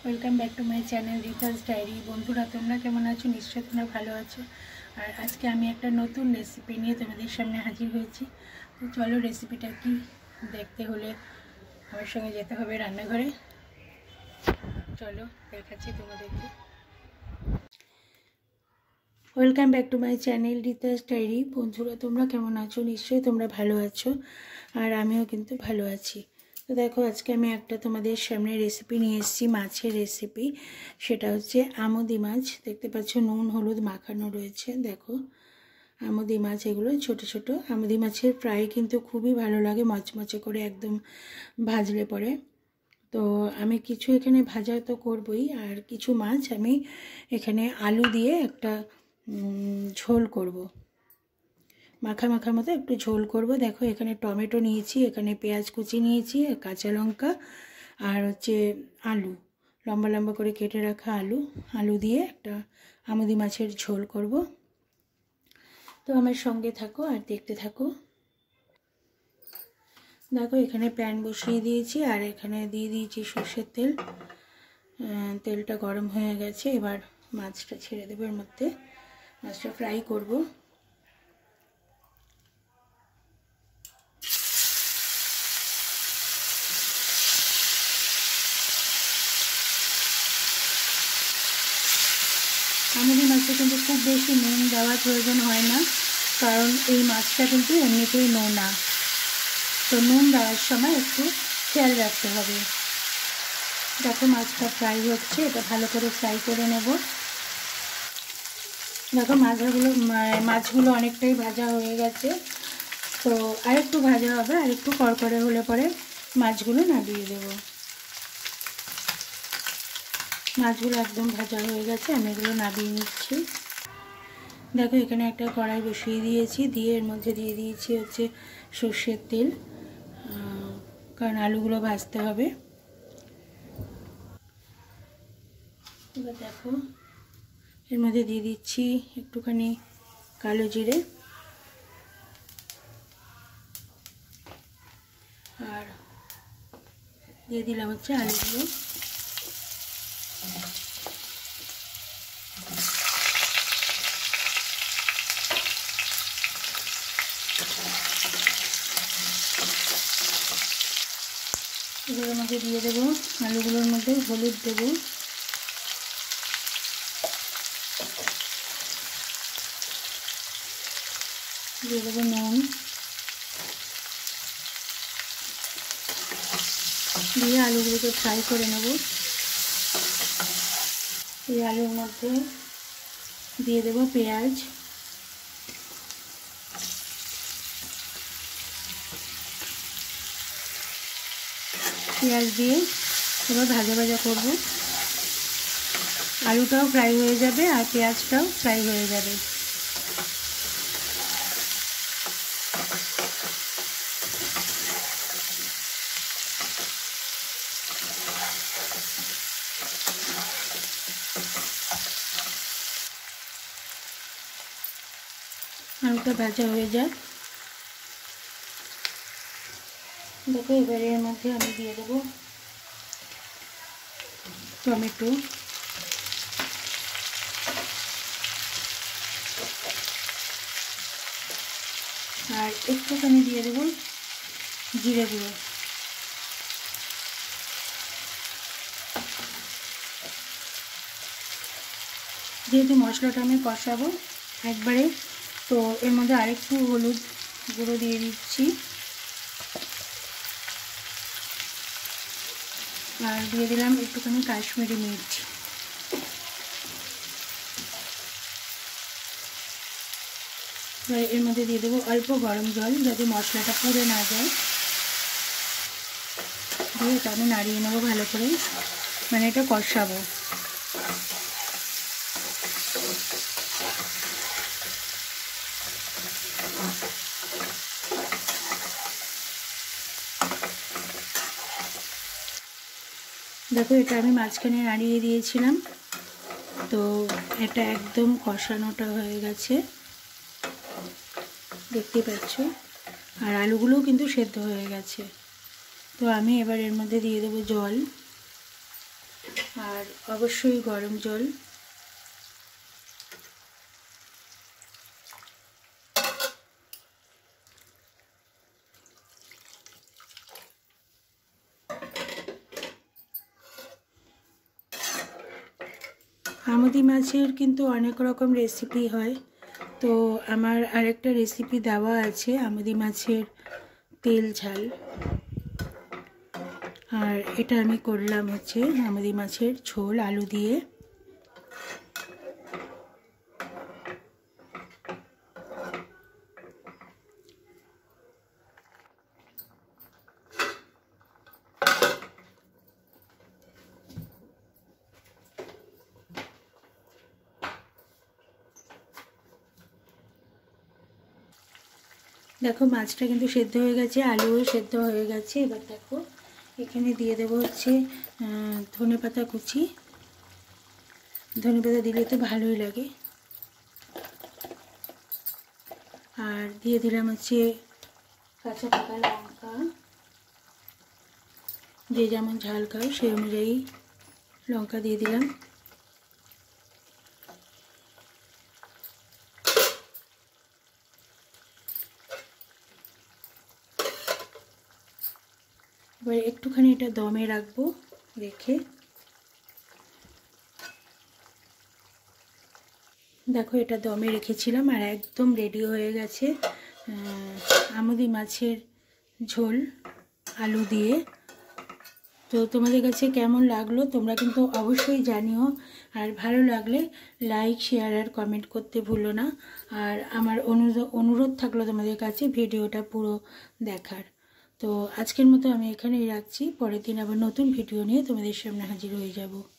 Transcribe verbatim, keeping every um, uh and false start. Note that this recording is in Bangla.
Welcome back to my channel Rita's diary. বন্ধুরা, তোমরা কেমন আছো? নিশ্চয়ই তোমরা ভালো আছো। আর আজকে আমি একটা নতুন রেসিপি নিয়ে তোমাদের সামনে হাজির হয়েছি। তো চলো, রেসিপিটা কি দেখতে হলে আমার সঙ্গে যেতে হবে রান্নাঘরে। চলো দেখাচ্ছি তোমাদেরকে। Welcome back to my channel Rita's diary. বন্ধুরা, তোমরা কেমন আছো? নিশ্চয়ই তোমরা ভালো আছো, আর আমিও কিন্তু ভালো আছি। তো দেখো, আজকে আমি একটা তোমাদের সামনে রেসিপি নিয়ে এসেছি, মাছের রেসিপি। সেটা হচ্ছে আমুদি মাছ। দেখতে পাচ্ছ নুন হলুদ মাখানো রয়েছে। দেখো আমুদি মাছ, এগুলো ছোট ছোট আমুদি মাছের ফ্রাই কিন্তু খুবই ভালো লাগে, মচমচে করে একদম ভাজলে পরে। তো আমি কিছু এখানে ভাজা তো করবই, আর কিছু মাছ আমি এখানে আলু দিয়ে একটা ঝোল করব, মাখা মাখা মতো একটু ঝোল করব। দেখো এখানে টমেটো নিয়েছি, এখানে পেঁয়াজ কুচি নিয়েছি, কাঁচা লঙ্কা, আর হচ্ছে আলু, লম্বা লম্বা করে কেটে রাখা আলু আলু দিয়ে একটা আমুদি মাছের ঝোল করব। তো আমার সঙ্গে থাকো আর দেখতে থাকো। দেখো এখানে প্যান বসিয়ে দিয়েছি, আর এখানে দিয়ে দিয়েছি সর্ষের তেল। তেলটা গরম হয়ে গেছে, এবার মাছটা ছেড়ে দেবো এর মধ্যে। মাছটা ফ্রাই করব। আমুদি মাছে কিন্তু খুব বেশি নুন দেওয়ার প্রয়োজন হয় না, কারণ এই মাছটা কিন্তু এমনিতেই নোনা। তো নুন দেওয়ার সময় একটু খেয়াল রাখতে হবে। দেখো মাছটা ফ্রাই হচ্ছে, এটা ভালো করে ফ্রাই করে নেব। দেখো মাছগুলো মাছগুলো অনেকটাই ভাজা হয়ে গেছে। তো আরেকটু ভাজা হবে, আরেকটু কড়কড়ে হলে পরে মাছগুলো নামিয়ে দেব। মাছগুলো একদম ভাজা হয়ে গেছে, আমি এগুলো নামিয়ে নিচ্ছি। দেখো এখানে একটা কড়াই বসিয়ে দিয়েছি, দিয়ে এর মধ্যে দিয়ে দিয়েছি হচ্ছে সর্ষের তেল, কারণ আলুগুলো ভাজতে হবে। এবার দেখো এর মধ্যে দিয়ে দিচ্ছি একটুখানি কালো জিরে, আর দিয়ে দিলাম হচ্ছে আলুগুলো। এগুলোর মধ্যে দিয়ে দেবো, আলুগুলোর মধ্যে হলুদ দেবো, দিয়ে দেবো নুন, দিয়ে আলুগুলোকে ফ্রাই করে নেব। এই আলুর মধ্যে দিয়ে দেবো পেঁয়াজ, পেঁয়াজ দিয়ে এবার ভাজা ভাজা করব। আলুটাও ফ্রাই হয়ে যাবে আর পেঁয়াজটাও ফ্রাই হয়ে যাবে। আলুটা ভাজা হয়ে যায়। দেখো এবারে এর মধ্যে আমি দিয়ে দেবো টমেটো, আর একটুখানি দিয়ে দেবো জিরে গুঁড়ো। যেহেতু মশলাটা আমি কষাবো একবারে, তো এর মধ্যে আরেকটু হলুদ গুঁড়ো দিয়ে দিচ্ছি, আর দিয়ে দিলাম একটুখানি কাশ্মীরি মির্চ। এর মধ্যে দিয়ে দেবো অল্প গরম জল, যাতে মশলাটা পুড়ে না যায়। দিয়ে এটা আমি নাড়িয়ে নেবো ভালো করে, মানে এটা কষাবো। দেখো এটা আমি মাঝখানে নাড়িয়ে দিয়েছিলাম, তো এটা একদম কষানোটা হয়ে গেছে, দেখতে পাচ্ছ। আর আলুগুলোও কিন্তু সেদ্ধ হয়ে গেছে। তো আমি এবার এর মধ্যে দিয়ে দেবো জল, আর অবশ্যই গরম জল। আমুদি মাছের কিন্তু অনেক রকম রেসিপি হয়, তো আমার আরেকটা রেসিপি দেওয়া আছে আমুদি মাছের তেল ঝাল। আর এটা আমি করলাম হচ্ছে আমুদি মাছের ঝোল আলু দিয়ে। দেখো মাছটা কিন্তু সেদ্ধ হয়ে গেছে, আলুও সেদ্ধ হয়ে গেছে। এবার দেখো এখানে দিয়ে দেবো হচ্ছে ধনে পাতা কুচি। ধনে পাতা দিলে তো ভালোই লাগে। আর দিয়ে দিলাম হচ্ছে কাঁচা পাকা লঙ্কা, যে যেমন ঝাল খায় সেই অনুযায়ী লঙ্কা দিয়ে দিলাম। এবার একটুখানি এটা দমে রাখবো রেখে। দেখো এটা দমে রেখেছিলাম আর একদম রেডি হয়ে গেছে আমুদি মাছের ঝোল আলু দিয়ে। তো তোমাদের কাছে কেমন লাগলো তোমরা কিন্তু অবশ্যই জানিও। আর ভালো লাগলে লাইক শেয়ার আর কমেন্ট করতে ভুলো না। আর আমার অনুরোধ থাকলো তোমাদের কাছে ভিডিওটা পুরো দেখার। তো আজকের মতো আমি এখানেই রাখছি, পরের দিন আবার নতুন ভিডিও নিয়ে তোমাদের সামনে হাজির হয়ে যাব।